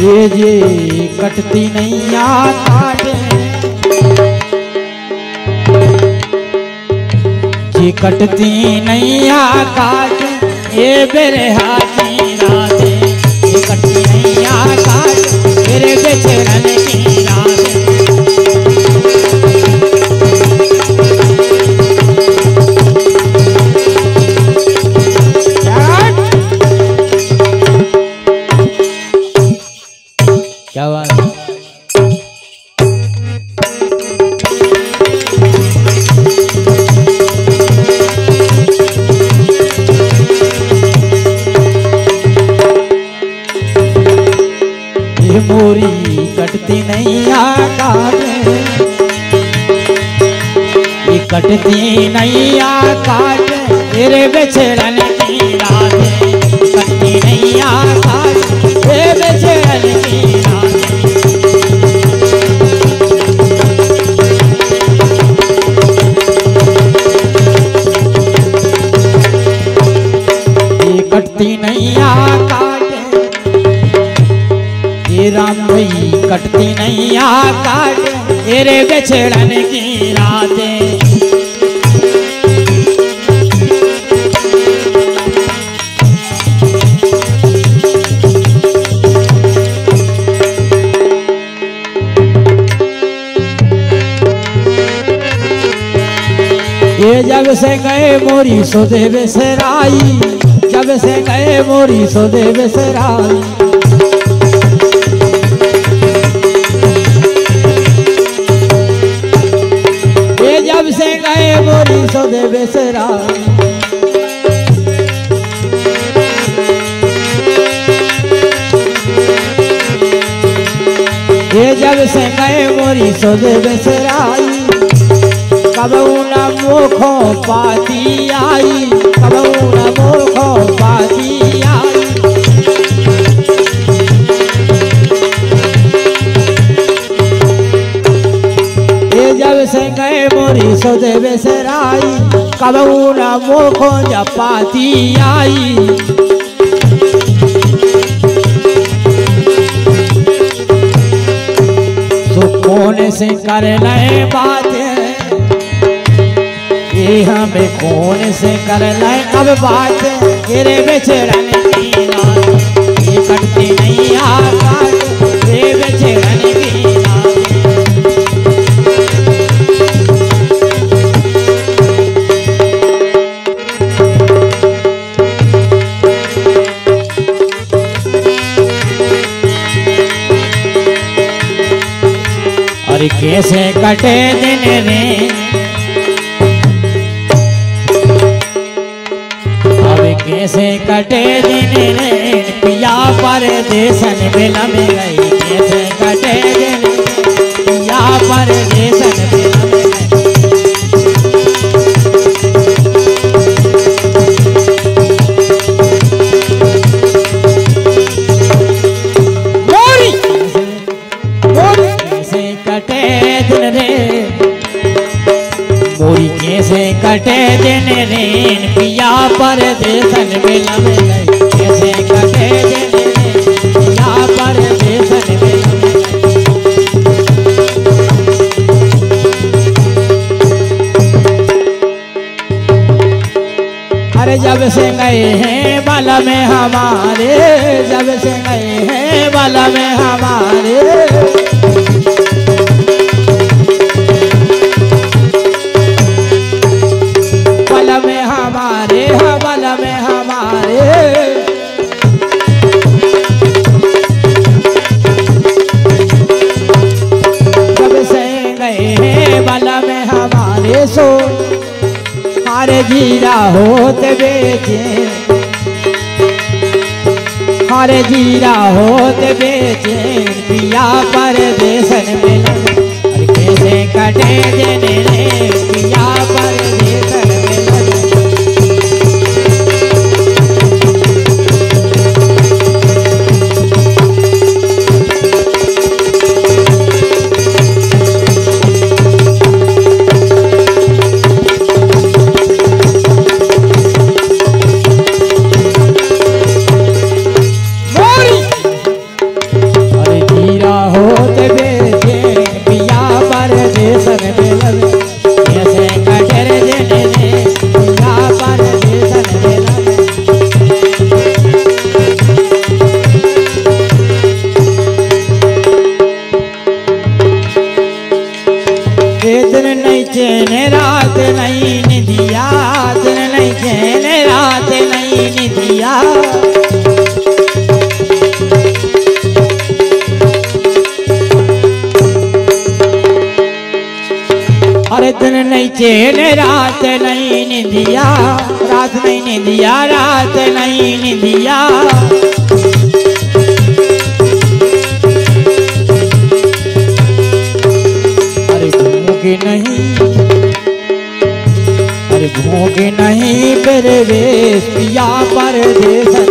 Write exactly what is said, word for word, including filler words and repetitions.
ये ये कटती नैया काटे, जी कटती नैया काटे ये बेरहा की राते, ये कटती नैया काटे मेरे बेचैन की राते। क्या बात है? ये मोरी कटती नैया काटे, ये कटती नैया काटे तेरे बेचैन की राते, कटती नैया काटे तेरे बेचैन की राते। ये कटती नैया काटे, ये राम भाई कटती नैया काटे तेरे बेचैन की राते। ये जब से गए मोरी सोदे बेसराई, जब से गए मोरी सोदे बेसराई, ये जब से गए मोरी सोदे बेसराई, ये जब से गए मोरी सोदे बेसराई, कबू न मोखो पाती आई, कबू न मोखो पाती आई। ये जब से गए मोरी सोदे बेसराई, कबू न मोखो पाती आई। तो कौन से कर ले बातें, ये हमें कौन से कर लाए अब बात तेरे बेचैन की रात, ये कटती नैया काटे तेरे बेचैन की रात। अरे कैसे कटे दिन रे, कैसे कटे दिन रे पिया परदेसन बेला में गई, कैसे कटे दिन पिया परदेसन बेला में गई। मोरी मोरी कैसे कटे दिन रे, मोरी कैसे कटे दिन रे पिया परदेसन बेला में गई, कैसे कटे दिन रे पिया परदेसन बेला में गई। अरे जब से गए हैं बाला में हमारे, जब से गए हैं बाला में हमारे, में हमारे हवाला में हमारे, जब से गए हैं बाला में हमारे सो हारे जीरा होते बेचे, हारे जीरा होते बेचे पिया परदेसन बेला। अरे कैसे कटे दिन रे पिया परदेसन बेला। निंदिया। अरे दिन नहीं चैन रात नहीं निंदिया, रात नहीं निंदिया, रात नहीं निंदिया। अरे भूखे नहीं, अरे भूखे नहीं मेरे वेश पिया परदेसन